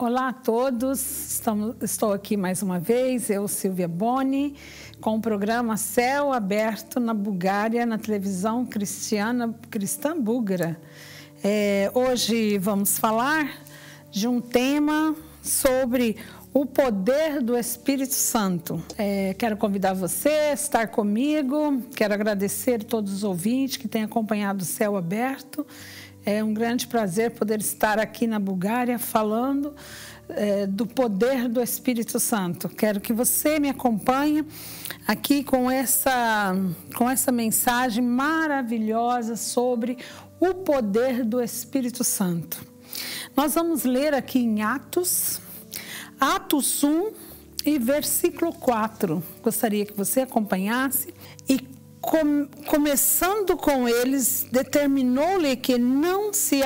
Olá a todos, estou aqui mais uma vez, eu, Silvia Boni, com o programa Céu Aberto na Bulgária, na televisão cristã búlgara. Hoje vamos falar de um tema sobre o poder do Espírito Santo. Quero convidar você a estar comigo, quero agradecer a todos os ouvintes que têm acompanhado o Céu Aberto. É um grande prazer poder estar aqui na Bulgária falando do poder do Espírito Santo. Quero que você me acompanhe aqui com essa mensagem maravilhosa sobre o poder do Espírito Santo. Nós vamos ler aqui em Atos 1 e versículo 4. Gostaria que você acompanhasse e começando com eles, determinou-lhe que não se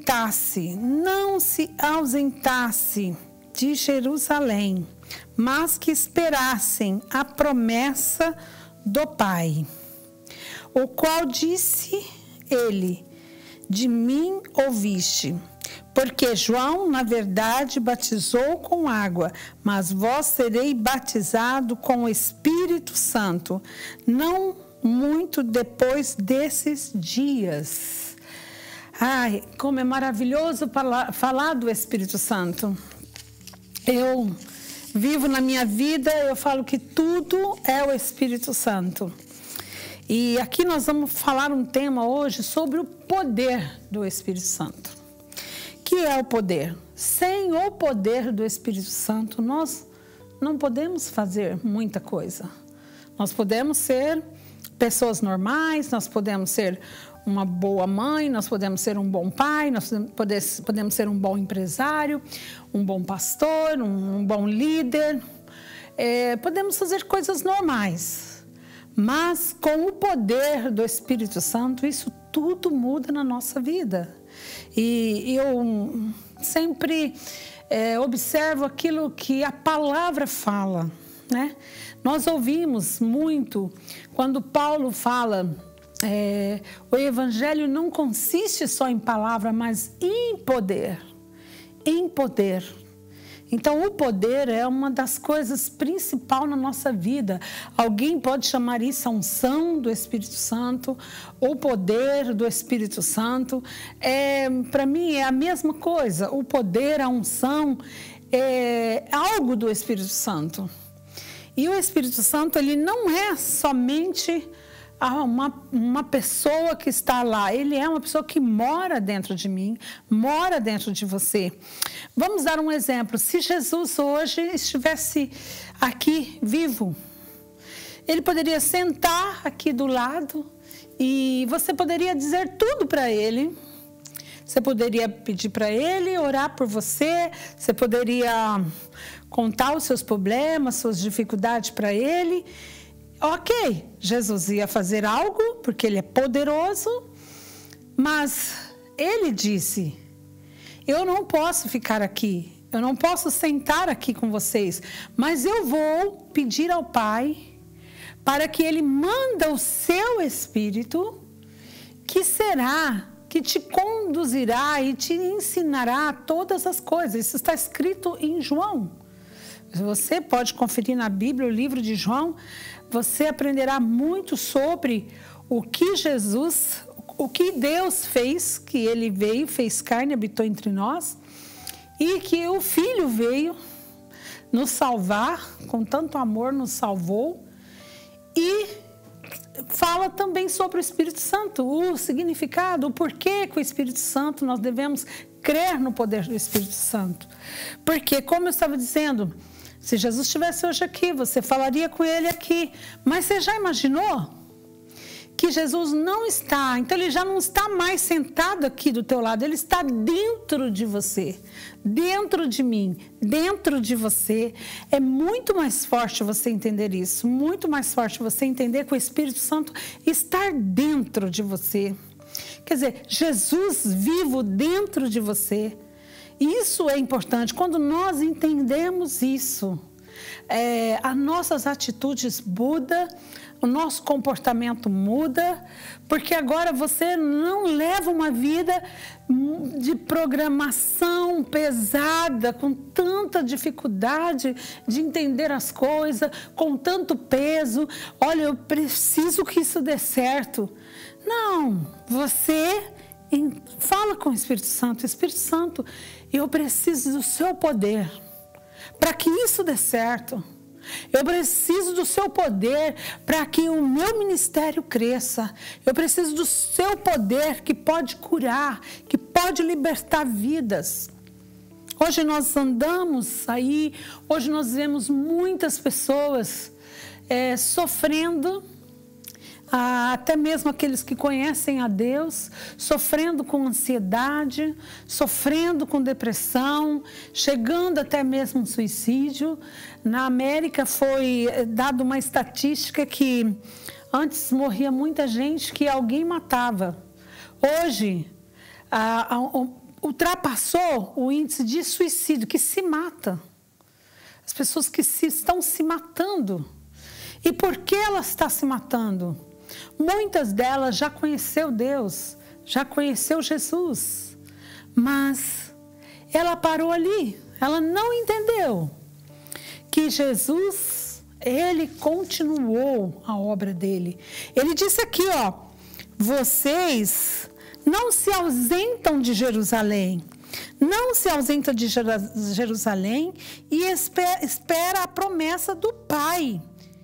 ausentasse de Jerusalém, mas que esperassem a promessa do Pai, o qual disse ele: de mim ouviste. Porque João, na verdade, batizou com água, mas vós sereis batizado com o Espírito Santo, não muito depois desses dias. Ai, como é maravilhoso falar do Espírito Santo. Eu vivo na minha vida, eu falo que tudo é o Espírito Santo. E aqui nós vamos falar um tema hoje sobre o poder do Espírito Santo. Que é o poder? Sem o poder do Espírito Santo, nós não podemos fazer muita coisa. Nós podemos ser pessoas normais, nós podemos ser uma boa mãe, nós podemos ser um bom pai, nós podemos ser um bom empresário, um bom pastor, um bom líder. Podemos fazer coisas normais, mas com o poder do Espírito Santo, isso tudo muda na nossa vida. E eu sempre observo aquilo que a palavra fala, né? Nós ouvimos muito quando Paulo fala, o evangelho não consiste só em palavra, mas em poder. Em poder. Então, o poder é uma das coisas principais na nossa vida. Alguém pode chamar isso a unção do Espírito Santo, o poder do Espírito Santo. Para mim, é a mesma coisa. O poder, a unção, é algo do Espírito Santo. E o Espírito Santo, ele não é somente uma pessoa que está lá. Ele é uma pessoa que mora dentro de mim, mora dentro de você. Vamos dar um exemplo. Se Jesus hoje estivesse aqui vivo, ele poderia sentar aqui do lado e você poderia dizer tudo para ele. Você poderia pedir para ele orar por você, você poderia contar os seus problemas, suas dificuldades para ele. Ok, Jesus ia fazer algo, porque ele é poderoso, mas ele disse: eu não posso ficar aqui, eu não posso sentar aqui com vocês, mas eu vou pedir ao Pai para que ele manda o seu Espírito, que te conduzirá e te ensinará todas as coisas. Isso está escrito em João. Você pode conferir na Bíblia, o livro de João, você aprenderá muito sobre o que Deus fez, que ele veio, fez carne, habitou entre nós, e que o Filho veio nos salvar, com tanto amor nos salvou, e fala também sobre o Espírito Santo, o significado, o porquê que o Espírito Santo, nós devemos crer no poder do Espírito Santo. Porque, como eu estava dizendo, se Jesus estivesse hoje aqui, você falaria com ele aqui. Mas você já imaginou que Jesus não está? Então ele já não está mais sentado aqui do teu lado. Ele está dentro de você, dentro de mim, dentro de você. É muito mais forte você entender isso. Muito mais forte você entender que o Espírito Santo está dentro de você. Quer dizer, Jesus vivo dentro de você. Isso é importante. Quando nós entendemos isso, as nossas atitudes mudam, o nosso comportamento muda, porque agora você não leva uma vida de programação pesada, com tanta dificuldade de entender as coisas, com tanto peso. Olha, eu preciso que isso dê certo. Não, você fala com o Espírito Santo. Espírito Santo, eu preciso do seu poder para que isso dê certo. Eu preciso do seu poder para que o meu ministério cresça. Eu preciso do seu poder que pode curar, que pode libertar vidas. Hoje nós andamos aí, hoje nós vemos muitas pessoas sofrendo, até mesmo aqueles que conhecem a Deus, sofrendo com ansiedade, sofrendo com depressão, chegando até mesmo um suicídio. Na América foi dada uma estatística que antes morria muita gente que alguém matava. Hoje ultrapassou o índice de suicídio, que se mata. As pessoas que estão se matando. E por que ela está se matando? Muitas delas já conheceu Deus, já conheceu Jesus, mas ela parou ali, ela não entendeu que Jesus, ele continuou a obra dele. Ele disse aqui, ó, vocês não se ausentam de Jerusalém, não se ausenta de Jerusalém e espera a promessa do Pai.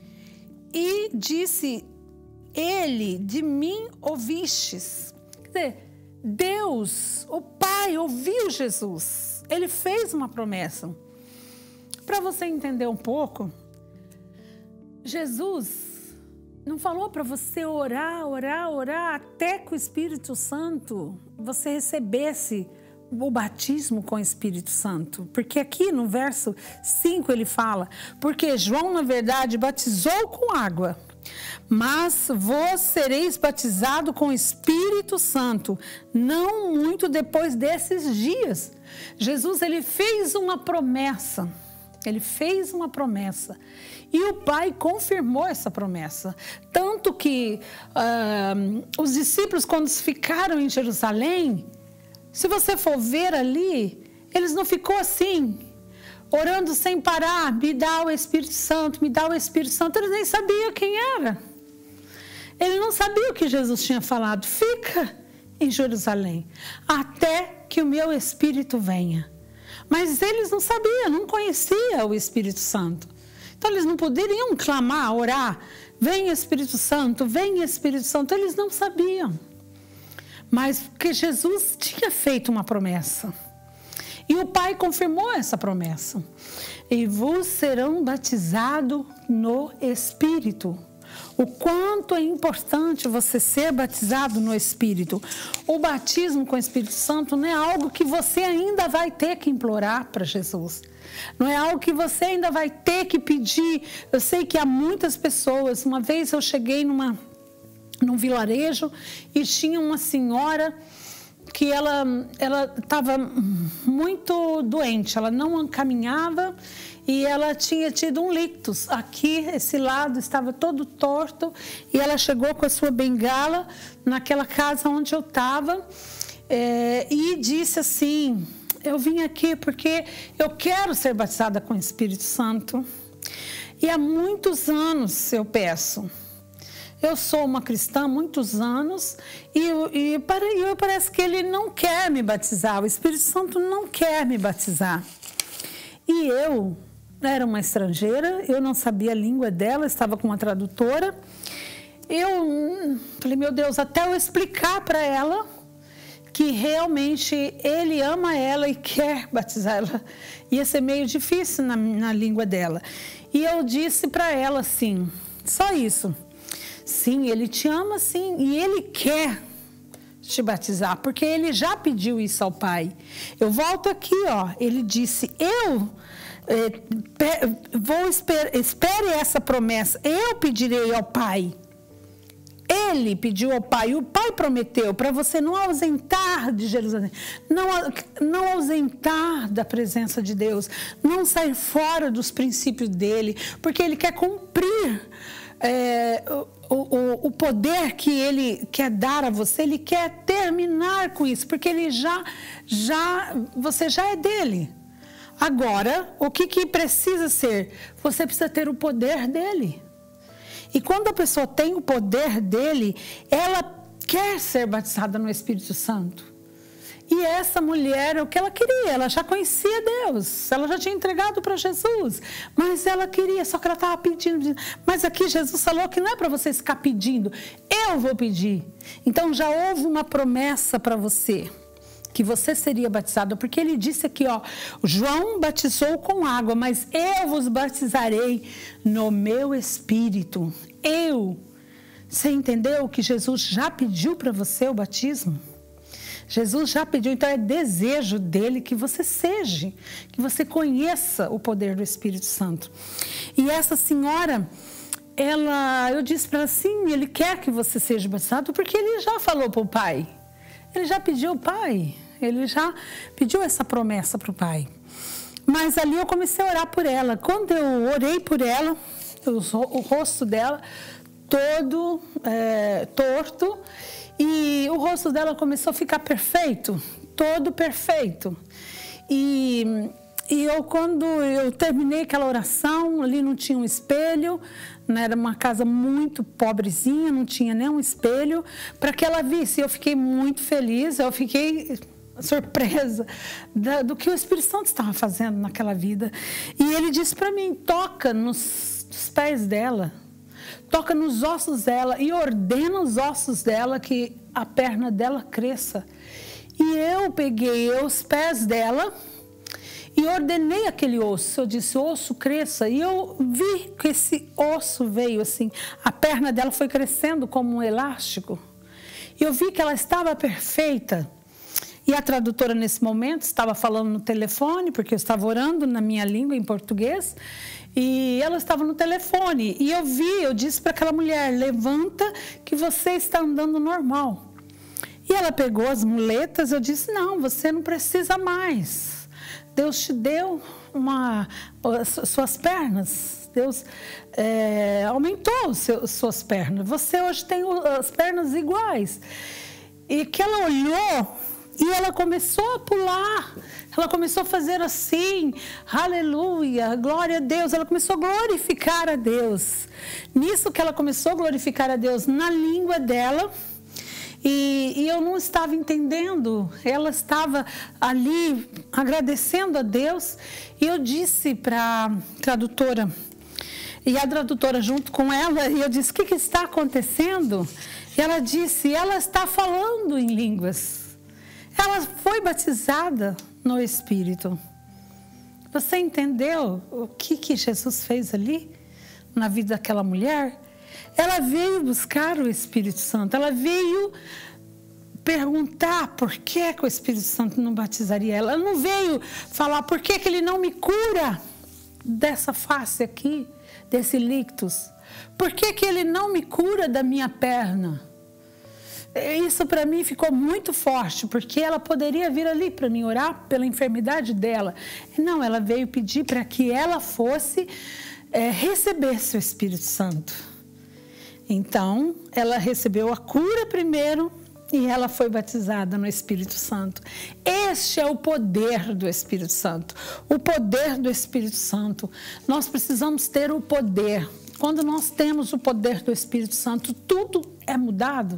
E disse ele, de mim ouvistes. Quer dizer, Deus, o Pai, ouviu Jesus. Ele fez uma promessa. Para você entender um pouco, Jesus não falou para você orar, orar, orar, até que o Espírito Santo, você recebesse o batismo com o Espírito Santo. Porque aqui no verso 5 ele fala, porque João, na verdade, batizou com água, mas vós sereis batizado com o Espírito Santo, não muito depois desses dias. Jesus, ele fez uma promessa. Ele fez uma promessa. E o Pai confirmou essa promessa. Tanto que os discípulos, quando ficaram em Jerusalém, se você for ver ali, eles não ficou assim, orando sem parar, me dá o Espírito Santo, me dá o Espírito Santo. Eles nem sabiam quem era. Ele não sabia o que Jesus tinha falado. Fica em Jerusalém, até que o meu Espírito venha. Mas eles não sabiam, não conheciam o Espírito Santo. Então eles não poderiam clamar, orar, vem Espírito Santo, vem Espírito Santo. Eles não sabiam. Mas porque Jesus tinha feito uma promessa. E o Pai confirmou essa promessa. E vos serão batizados no Espírito. O quanto é importante você ser batizado no Espírito. O batismo com o Espírito Santo não é algo que você ainda vai ter que implorar para Jesus. Não é algo que você ainda vai ter que pedir. Eu sei que há muitas pessoas. Uma vez eu cheguei num vilarejo e tinha uma senhora que ela estava muito doente, ela não caminhava e ela tinha tido um ictus. Aqui, esse lado estava todo torto e ela chegou com a sua bengala naquela casa onde eu estava e disse assim, eu vim aqui porque eu quero ser batizada com o Espírito Santo e há muitos anos eu peço. Eu sou uma cristã há muitos anos e parece que ele não quer me batizar, o Espírito Santo não quer me batizar. E eu era uma estrangeira, eu não sabia a língua dela, estava com uma tradutora. Eu falei, meu Deus, até eu explicar para ela que realmente ele ama ela e quer batizar ela, ia ser meio difícil na língua dela. E eu disse para ela assim, só isso. Sim, ele te ama, sim, e ele quer te batizar, porque ele já pediu isso ao Pai. Eu volto aqui, ó, ele disse, espere essa promessa, eu pedirei ao Pai. ele pediu ao Pai, o Pai prometeu para você não ausentar de Jerusalém, não ausentar da presença de Deus, não sair fora dos princípios dele, porque ele quer cumprir o poder que ele quer dar a você, ele quer terminar com isso, porque ele você já é dele. Agora, o que precisa ser? Você precisa ter o poder dele. E quando a pessoa tem o poder dele, ela quer ser batizada no Espírito Santo. E essa mulher, o que ela queria, ela já conhecia Deus, ela já tinha entregado para Jesus, mas ela queria, só que ela estava pedindo. Mas aqui Jesus falou que não é para você ficar pedindo, eu vou pedir. Então já houve uma promessa para você, que você seria batizado, porque ele disse aqui, ó, João batizou com água, mas eu vos batizarei no meu Espírito. Você entendeu que Jesus já pediu para você o batismo? Jesus já pediu, então é desejo dele que você seja, que você conheça o poder do Espírito Santo. E essa senhora, eu disse para ela assim, ele quer que você seja batizado, porque ele já falou para o Pai, ele já pediu ao Pai, ele já pediu essa promessa para o Pai. Mas ali eu comecei a orar por ela. Quando eu orei por ela, o rosto dela todo torto, e o rosto dela começou a ficar perfeito, todo perfeito. E quando eu terminei aquela oração, ali não tinha um espelho, né? Era uma casa muito pobrezinha, não tinha nem um espelho para que ela visse. Eu fiquei muito feliz, eu fiquei surpresa do que o Espírito Santo estava fazendo naquela vida. E ele disse para mim, toca nos pés dela, toca nos ossos dela e ordena os ossos dela que a perna dela cresça. E eu peguei os pés dela e ordenei aquele osso. Eu disse, osso cresça. E eu vi que esse osso veio assim, a perna dela foi crescendo como um elástico. E eu vi que ela estava perfeita. E a tradutora, nesse momento, estava falando no telefone, porque eu estava orando na minha língua, em português, e ela estava no telefone. E eu disse para aquela mulher, levanta que você está andando normal. E ela pegou as muletas, eu disse, não, você não precisa mais. Deus te deu suas pernas. Deus aumentou suas pernas. Você hoje tem as pernas iguais. E que ela olhou e ela começou a pular. Ela começou a fazer assim, aleluia, glória a Deus. Ela começou a glorificar a Deus. Nisso que ela começou a glorificar a Deus na língua dela, e eu não estava entendendo. Ela estava ali agradecendo a Deus. E eu disse para a tradutora, e a tradutora junto com ela, e eu disse, o que está acontecendo? E ela disse, ela está falando em línguas. Ela foi batizada no Espírito. Você entendeu o que Jesus fez ali na vida daquela mulher? Ela veio buscar o Espírito Santo. Ela veio perguntar por que o Espírito Santo não batizaria ela. Ela não veio falar por que ele não me cura dessa face aqui, desse lictus. Por que ele não me cura da minha perna? Isso para mim ficou muito forte, porque ela poderia vir ali para mim orar pela enfermidade dela. Não, ela veio pedir para que ela fosse recebesse o Espírito Santo. Então, ela recebeu a cura primeiro e ela foi batizada no Espírito Santo. Este é o poder do Espírito Santo. O poder do Espírito Santo. Nós precisamos ter o poder. Quando nós temos o poder do Espírito Santo, tudo é mudado.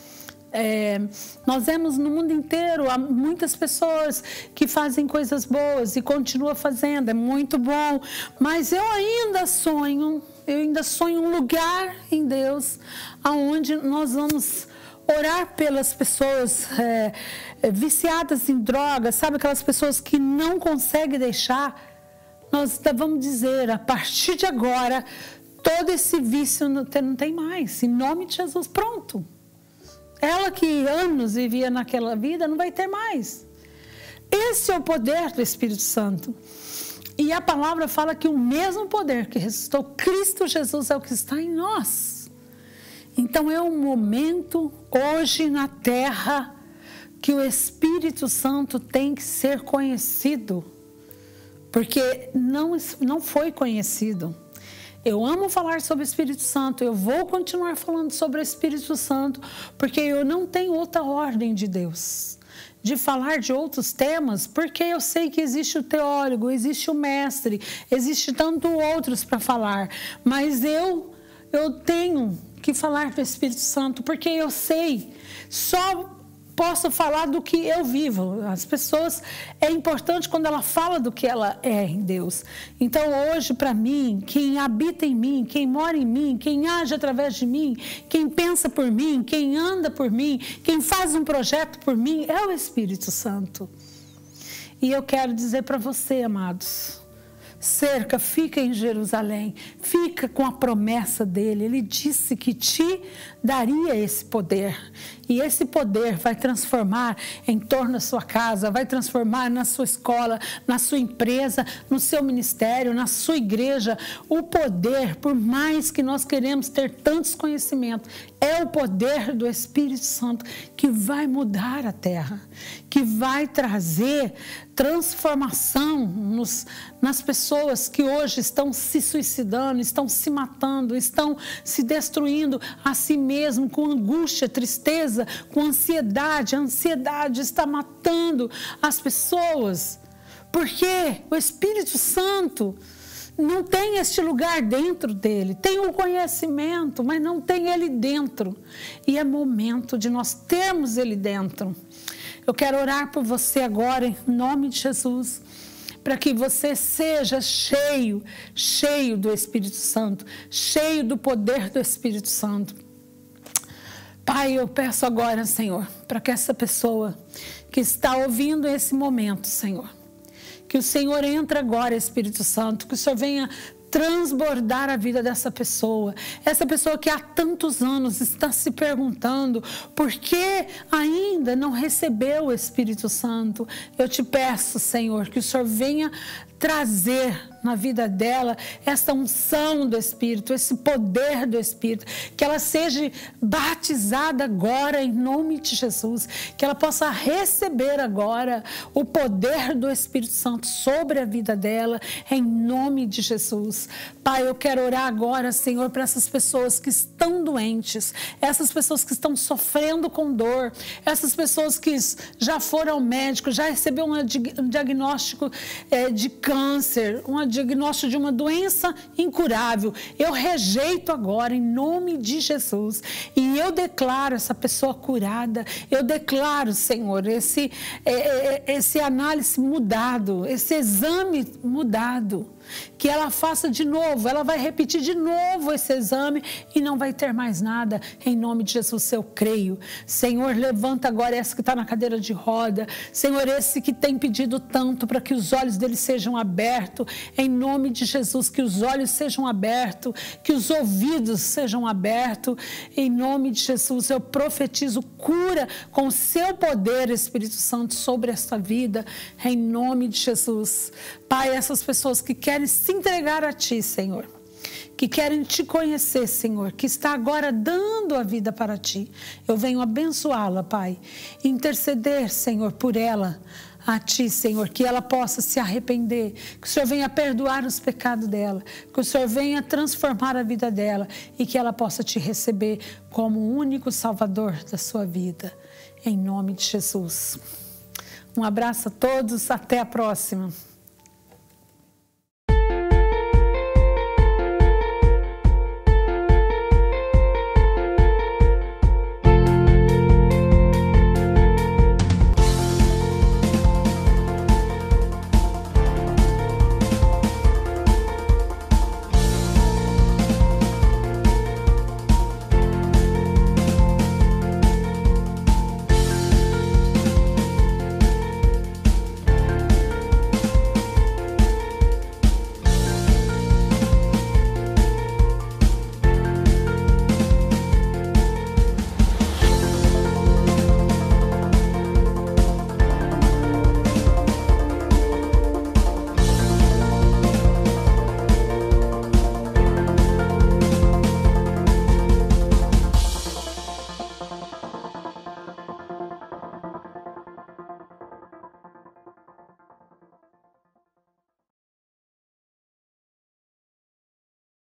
Nós vemos no mundo inteiro há muitas pessoas que fazem coisas boas e continuam fazendo, é muito bom, mas eu ainda sonho um lugar em Deus onde nós vamos orar pelas pessoas viciadas em drogas, sabe, aquelas pessoas que não conseguem deixar. Nós vamos dizer, a partir de agora, todo esse vício não tem mais, em nome de Jesus, pronto. Ela que anos vivia naquela vida não vai ter mais. Esse é o poder do Espírito Santo. E a palavra fala que o mesmo poder que ressuscitou Cristo Jesus é o que está em nós. Então é um momento hoje na terra que o Espírito Santo tem que ser conhecido, porque não foi conhecido. Eu amo falar sobre o Espírito Santo, eu vou continuar falando sobre o Espírito Santo, porque eu não tenho outra ordem de Deus de falar de outros temas, porque eu sei que existe o teólogo, existe o mestre, existe tanto outros para falar, mas eu tenho que falar do Espírito Santo, porque eu sei, só posso falar do que eu vivo. As pessoas, é importante quando ela fala do que ela é em Deus. Então hoje, para mim, quem habita em mim, quem mora em mim, quem age através de mim, quem pensa por mim, quem anda por mim, quem faz um projeto por mim, é o Espírito Santo. E eu quero dizer para você, amados, fica em Jerusalém, fica com a promessa dele. Ele disse que te daria esse poder, e esse poder vai transformar em torno da sua casa, vai transformar na sua escola, na sua empresa, no seu ministério, na sua igreja. O poder, por mais que nós queremos ter tantos conhecimentos, é o poder do Espírito Santo que vai mudar a terra, que vai trazer transformação nas pessoas que hoje estão se suicidando, estão se matando, estão se destruindo a si mesmo com angústia, tristeza, com ansiedade. A ansiedade está matando as pessoas, porque o Espírito Santo não tem este lugar dentro dele. Tem o conhecimento, mas não tem ele dentro. E é momento de nós termos ele dentro. Eu quero orar por você agora, em nome de Jesus, para que você seja cheio do Espírito Santo, cheio do poder do Espírito Santo. Pai, eu peço agora, Senhor, para que essa pessoa que está ouvindo esse momento, Senhor, que o Senhor entre agora, Espírito Santo, que o Senhor venha transbordar a vida dessa pessoa. Essa pessoa que há tantos anos está se perguntando por que ainda não recebeu o Espírito Santo. Eu te peço, Senhor, que o Senhor venha trazer na vida dela essa unção do Espírito, esse poder do Espírito, que ela seja batizada agora em nome de Jesus, que ela possa receber agora o poder do Espírito Santo sobre a vida dela, em nome de Jesus. Pai, eu quero orar agora, Senhor, para essas pessoas que estão doentes, essas pessoas que estão sofrendo com dor, essas pessoas que já foram ao médico, já receberam um diagnóstico de câncer, um diagnóstico de uma doença incurável. Eu rejeito agora em nome de Jesus e eu declaro essa pessoa curada. Eu declaro, Senhor, esse análise mudado, esse exame mudado, que ela faça de novo, ela vai repetir de novo esse exame e não vai ter mais nada. Em nome de Jesus, eu creio. Senhor, levanta agora essa que está na cadeira de roda. Senhor, esse que tem pedido tanto para que os olhos dele sejam abertos. Em nome de Jesus, que os olhos sejam abertos, que os ouvidos sejam abertos. Em nome de Jesus, eu profetizo cura com o seu poder, Espírito Santo, sobre esta vida. Em nome de Jesus. Pai, essas pessoas que querem se entregar a Ti, Senhor, que querem Te conhecer, Senhor, que está agora dando a vida para Ti, eu venho abençoá-la, Pai, interceder, Senhor, por ela, a Ti, Senhor, que ela possa se arrepender, que o Senhor venha perdoar os pecados dela, que o Senhor venha transformar a vida dela e que ela possa Te receber como o único Salvador da sua vida, em nome de Jesus. Um abraço a todos, até a próxima.